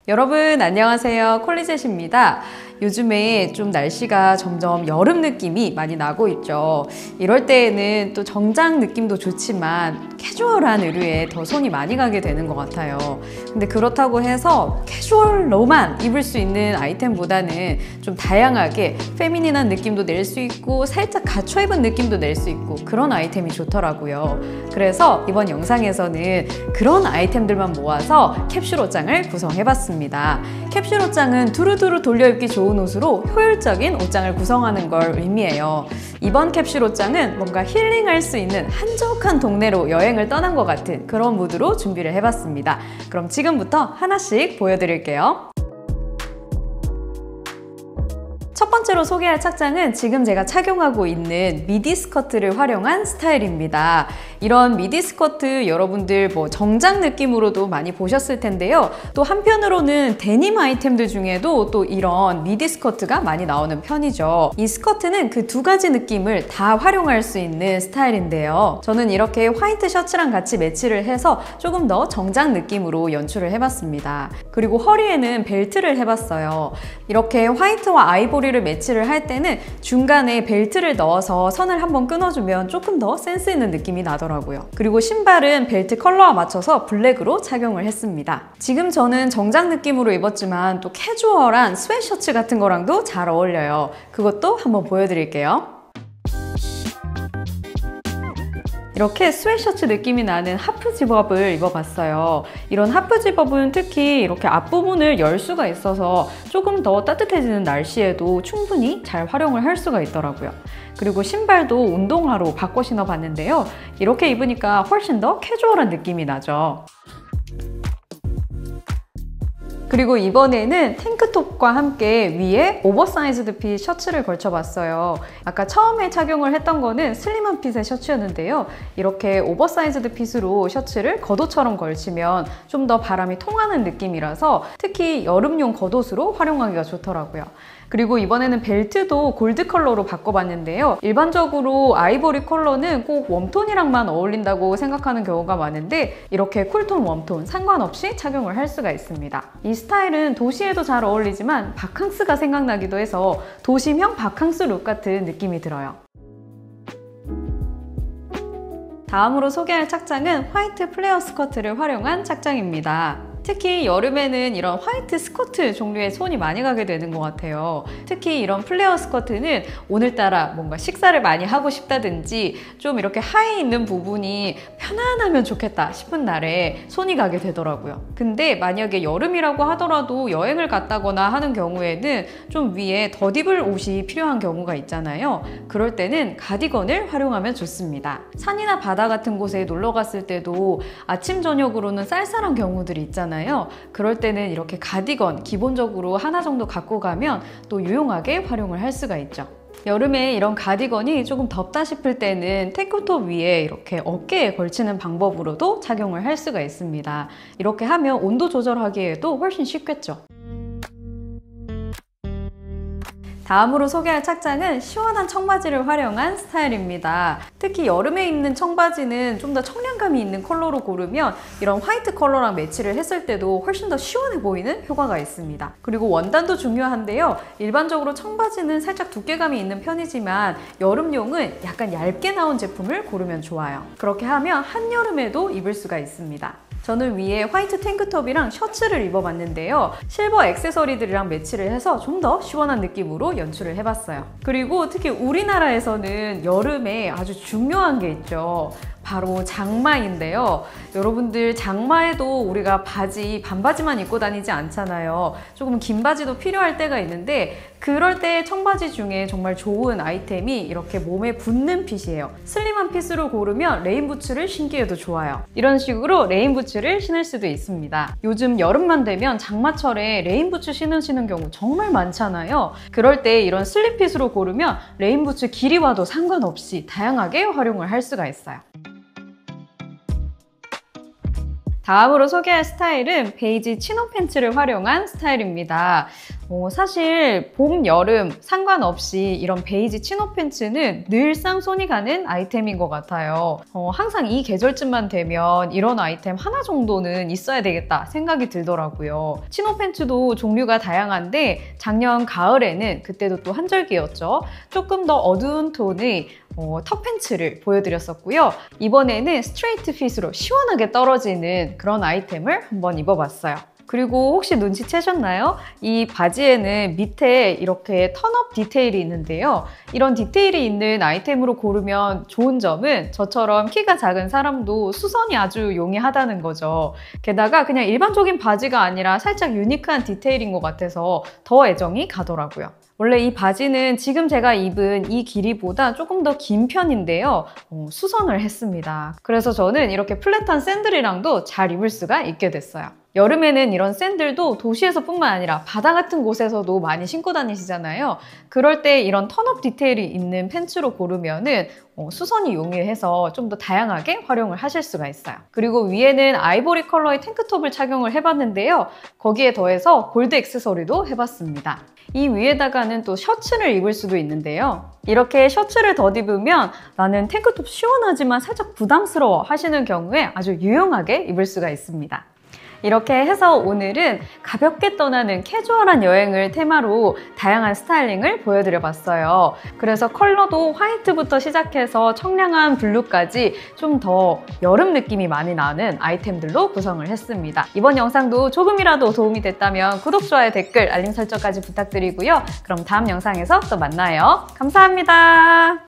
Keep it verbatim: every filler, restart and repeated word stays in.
여러분 안녕하세요, 콜리젯입니다. 요즘에 좀 날씨가 점점 여름 느낌이 많이 나고 있죠. 이럴 때에는 또 정장 느낌도 좋지만 캐주얼한 의류에 더 손이 많이 가게 되는 것 같아요. 근데 그렇다고 해서 캐주얼로만 입을 수 있는 아이템보다는 좀 다양하게 페미닌한 느낌도 낼 수 있고 살짝 갖춰 입은 느낌도 낼 수 있고 그런 아이템이 좋더라고요. 그래서 이번 영상에서는 그런 아이템들만 모아서 캡슐 옷장을 구성해봤습니다. 캡슐 옷장은 두루두루 돌려입기 좋은 옷으로 효율적인 옷장을 구성하는 걸 의미해요. 이번 캡슐 옷장은 뭔가 힐링할 수 있는 한적한 동네로 여행을 떠난 것 같은 그런 무드로 준비를 해봤습니다. 그럼 지금부터 하나씩 보여드릴게요. 첫 번째로 소개할 착장은 지금 제가 착용하고 있는 미디 스커트를 활용한 스타일입니다. 이런 미디 스커트 여러분들 뭐 정장 느낌으로도 많이 보셨을 텐데요. 또 한편으로는 데님 아이템들 중에도 또 이런 미디 스커트가 많이 나오는 편이죠. 이 스커트는 그 두 가지 느낌을 다 활용할 수 있는 스타일인데요. 저는 이렇게 화이트 셔츠랑 같이 매치를 해서 조금 더 정장 느낌으로 연출을 해봤습니다. 그리고 허리에는 벨트를 해봤어요. 이렇게 화이트와 아이보리 를 매치를 할 때는 중간에 벨트를 넣어서 선을 한번 끊어주면 조금 더 센스 있는 느낌이 나더라고요. 그리고 신발은 벨트 컬러와 맞춰서 블랙으로 착용을 했습니다. 지금 저는 정장 느낌으로 입었지만 또 캐주얼한 스웨셔츠 같은 거랑도 잘 어울려요. 그것도 한번 보여드릴게요. 이렇게 스웨셔츠 느낌이 나는 하프 집업을 입어봤어요. 이런 하프 집업은 특히 이렇게 앞부분을 열 수가 있어서 조금 더 따뜻해지는 날씨에도 충분히 잘 활용을 할 수가 있더라고요. 그리고 신발도 운동화로 바꿔 신어봤는데요. 이렇게 입으니까 훨씬 더 캐주얼한 느낌이 나죠. 그리고 이번에는 탱크톱과 함께 위에 오버사이즈드 핏 셔츠를 걸쳐봤어요. 아까 처음에 착용을 했던 거는 슬림한 핏의 셔츠였는데요. 이렇게 오버사이즈드 핏으로 셔츠를 겉옷처럼 걸치면 좀 더 바람이 통하는 느낌이라서 특히 여름용 겉옷으로 활용하기가 좋더라고요. 그리고 이번에는 벨트도 골드 컬러로 바꿔봤는데요. 일반적으로 아이보리 컬러는 꼭 웜톤이랑만 어울린다고 생각하는 경우가 많은데 이렇게 쿨톤, 웜톤 상관없이 착용을 할 수가 있습니다. 이 스타일은 도시에도 잘 어울리지만 바캉스가 생각나기도 해서 도시명 바캉스 룩 같은 느낌이 들어요. 다음으로 소개할 착장은 화이트 플레어 스커트를 활용한 착장입니다. 특히 여름에는 이런 화이트 스커트 종류의 손이 많이 가게 되는 것 같아요. 특히 이런 플레어 스커트는 오늘따라 뭔가 식사를 많이 하고 싶다든지 좀 이렇게 하에 있는 부분이 편안하면 좋겠다 싶은 날에 손이 가게 되더라고요. 근데 만약에 여름이라고 하더라도 여행을 갔다거나 하는 경우에는 좀 위에 덧입을 옷이 필요한 경우가 있잖아요. 그럴 때는 가디건을 활용하면 좋습니다. 산이나 바다 같은 곳에 놀러 갔을 때도 아침 저녁으로는 쌀쌀한 경우들이 있잖아요. 그럴 때는 이렇게 가디건 기본적으로 하나 정도 갖고 가면 또 유용하게 활용을 할 수가 있죠. 여름에 이런 가디건이 조금 덥다 싶을 때는 탱크톱 위에 이렇게 어깨에 걸치는 방법으로도 착용을 할 수가 있습니다. 이렇게 하면 온도 조절하기에도 훨씬 쉽겠죠. 다음으로 소개할 착장은 시원한 청바지를 활용한 스타일입니다. 특히 여름에 입는 청바지는 좀 더 청량감이 있는 컬러로 고르면 이런 화이트 컬러랑 매치를 했을 때도 훨씬 더 시원해 보이는 효과가 있습니다. 그리고 원단도 중요한데요. 일반적으로 청바지는 살짝 두께감이 있는 편이지만 여름용은 약간 얇게 나온 제품을 고르면 좋아요. 그렇게 하면 한여름에도 입을 수가 있습니다. 저는 위에 화이트 탱크톱이랑 셔츠를 입어봤는데요. 실버 액세서리들이랑 매치를 해서 좀 더 시원한 느낌으로 연출을 해봤어요. 그리고 특히 우리나라에서는 여름에 아주 중요한 게 있죠. 바로 장마인데요. 여러분들 장마에도 우리가 바지, 반바지만 입고 다니지 않잖아요. 조금 긴 바지도 필요할 때가 있는데 그럴 때 청바지 중에 정말 좋은 아이템이 이렇게 몸에 붙는 핏이에요. 슬림한 핏으로 고르면 레인부츠를 신기에도 좋아요. 이런 식으로 레인부츠를 신을 수도 있습니다. 요즘 여름만 되면 장마철에 레인부츠 신으시는 경우 정말 많잖아요. 그럴 때 이런 슬림 핏으로 고르면 레인부츠 길이와도 상관없이 다양하게 활용을 할 수가 있어요. 다음으로 소개할 스타일은 베이지 치노 팬츠를 활용한 스타일입니다. 어, 사실 봄, 여름 상관없이 이런 베이지 치노 팬츠는 늘상 손이 가는 아이템인 것 같아요. 어, 항상 이 계절쯤만 되면 이런 아이템 하나 정도는 있어야 되겠다 생각이 들더라고요. 치노 팬츠도 종류가 다양한데 작년 가을에는 그때도 또 한절기였죠. 조금 더 어두운 톤의 어, 턱 팬츠를 보여드렸었고요. 이번에는 스트레이트 핏으로 시원하게 떨어지는 그런 아이템을 한번 입어봤어요. 그리고 혹시 눈치채셨나요? 이 바지에는 밑에 이렇게 턴업 디테일이 있는데요. 이런 디테일이 있는 아이템으로 고르면 좋은 점은 저처럼 키가 작은 사람도 수선이 아주 용이하다는 거죠. 게다가 그냥 일반적인 바지가 아니라 살짝 유니크한 디테일인 것 같아서 더 애정이 가더라고요. 원래 이 바지는 지금 제가 입은 이 길이보다 조금 더 긴 편인데요. 어, 수선을 했습니다. 그래서 저는 이렇게 플랫한 샌들이랑도 잘 입을 수가 있게 됐어요. 여름에는 이런 샌들도 도시에서 뿐만 아니라 바다 같은 곳에서도 많이 신고 다니시잖아요. 그럴 때 이런 턴업 디테일이 있는 팬츠로 고르면은 어, 수선이 용이해서 좀 더 다양하게 활용을 하실 수가 있어요. 그리고 위에는 아이보리 컬러의 탱크톱을 착용을 해봤는데요. 거기에 더해서 골드 액세서리도 해봤습니다. 이 위에다가는 또 셔츠를 입을 수도 있는데요. 이렇게 셔츠를 덧입으면 나는 탱크톱 시원하지만 살짝 부담스러워 하시는 경우에 아주 유용하게 입을 수가 있습니다. 이렇게 해서 오늘은 가볍게 떠나는 캐주얼한 여행을 테마로 다양한 스타일링을 보여드려 봤어요. 그래서 컬러도 화이트부터 시작해서 청량한 블루까지 좀 더 여름 느낌이 많이 나는 아이템들로 구성을 했습니다. 이번 영상도 조금이라도 도움이 됐다면 구독, 좋아요, 댓글, 알림 설정까지 부탁드리고요. 그럼 다음 영상에서 또 만나요. 감사합니다.